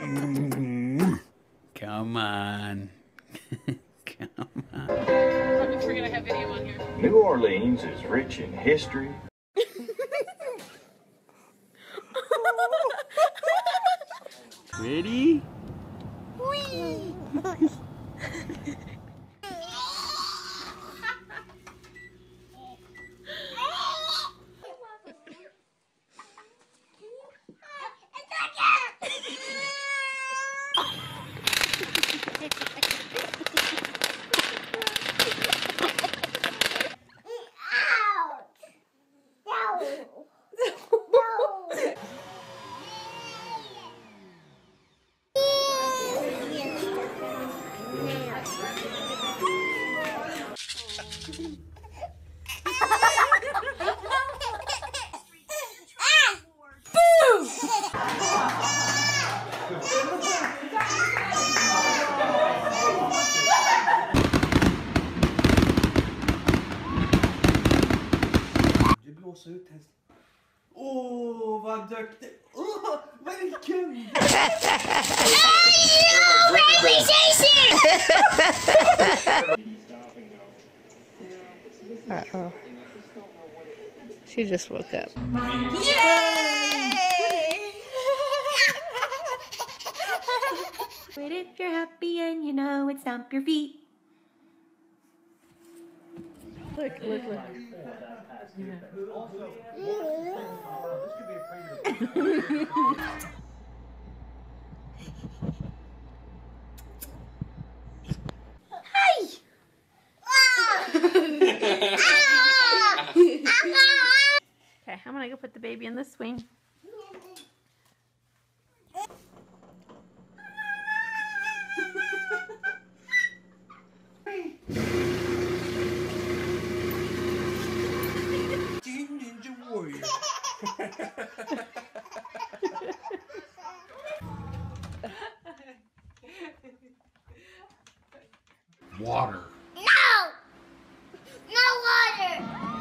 Come on. Come on. Don't forget I have video on here. New Orleans is rich in history. Ready? Whee! Åh, vad duktig! Åh, vilken! Uh-oh. She just woke up. But if you're happy and you know it, stomp your feet. Look, look, look. Hi! Okay, I'm gonna go put the baby in the swing. Ninja Warrior. Water. No! No water!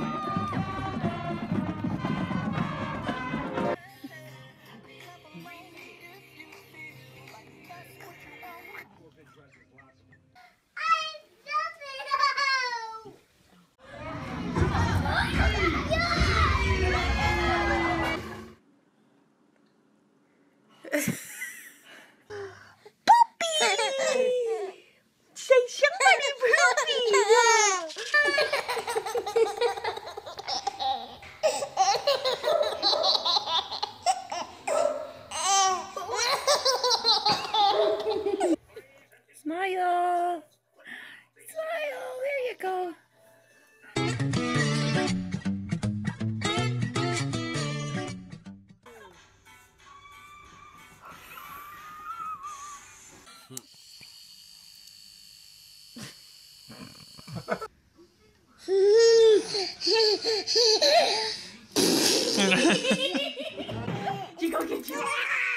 Smile! Smile! There you go. You go get you.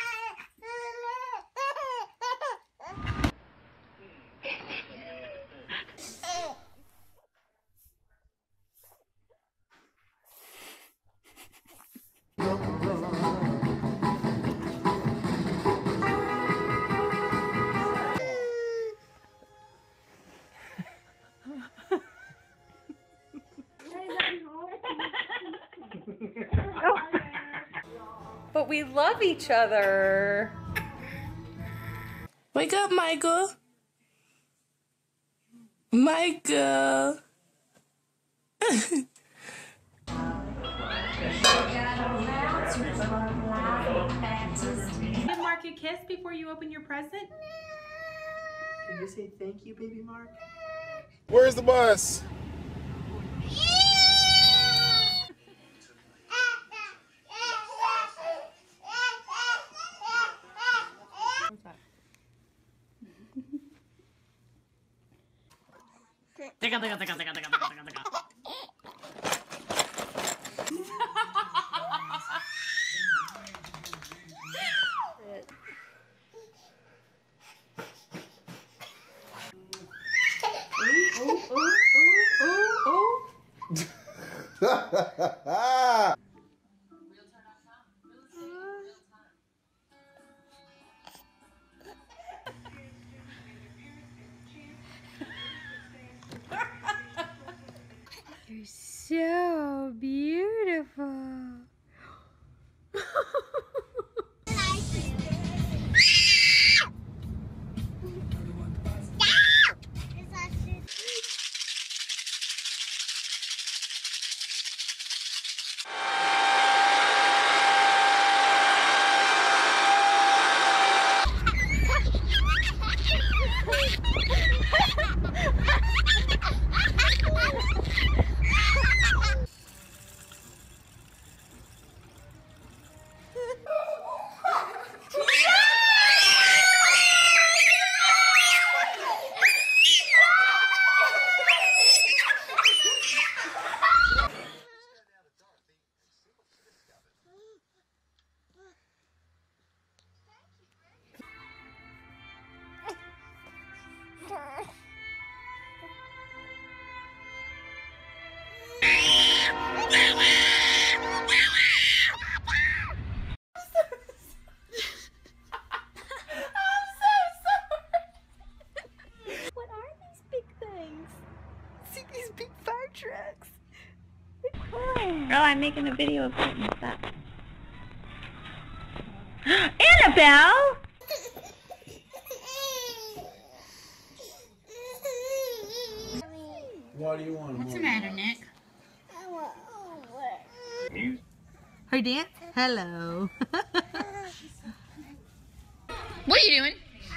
But we love each other. Wake up, Michael. Michael. Give Mark a kiss before you open your present. Can you say thank you, baby Mark? Where's the bus? You're so beautiful. Oh, I'm making a video of it and stuff. Annabelle! What do you want? What's the matter, Nick? Music. Her dance? Hello. What are you doing?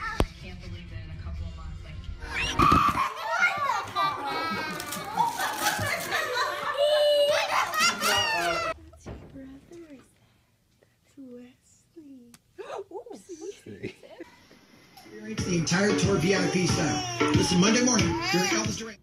The entire tour VIP style. Listen Monday morning during Elvis Duran.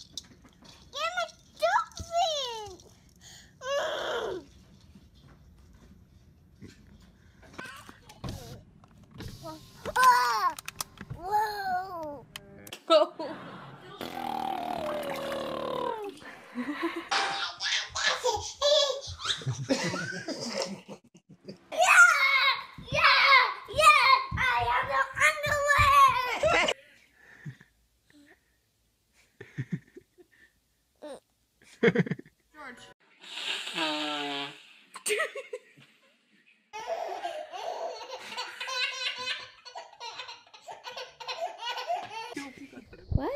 What?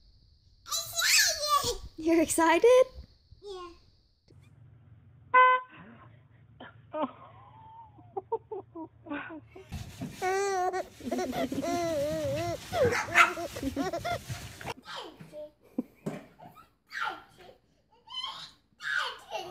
You're excited? Yeah. Go ahead.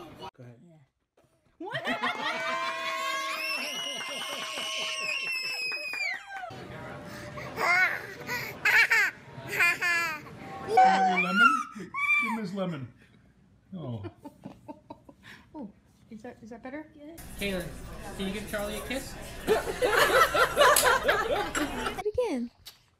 What? Yeah. Yeah. Yeah. I am the underwear. Go ahead. Yeah. Go ahead. Yeah. I am the underwear. Go ahead. Yeah. Your lemon? Give him his lemon. Oh. Oh, is that better? Kaylin, can you give Charlie a kiss? Again.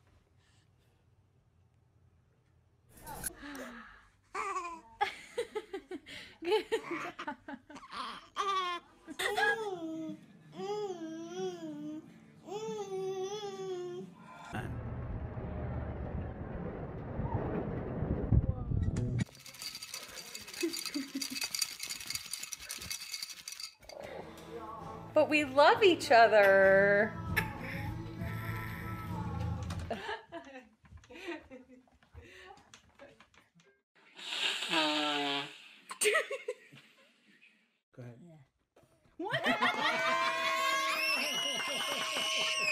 But we love each other. Go ahead. What?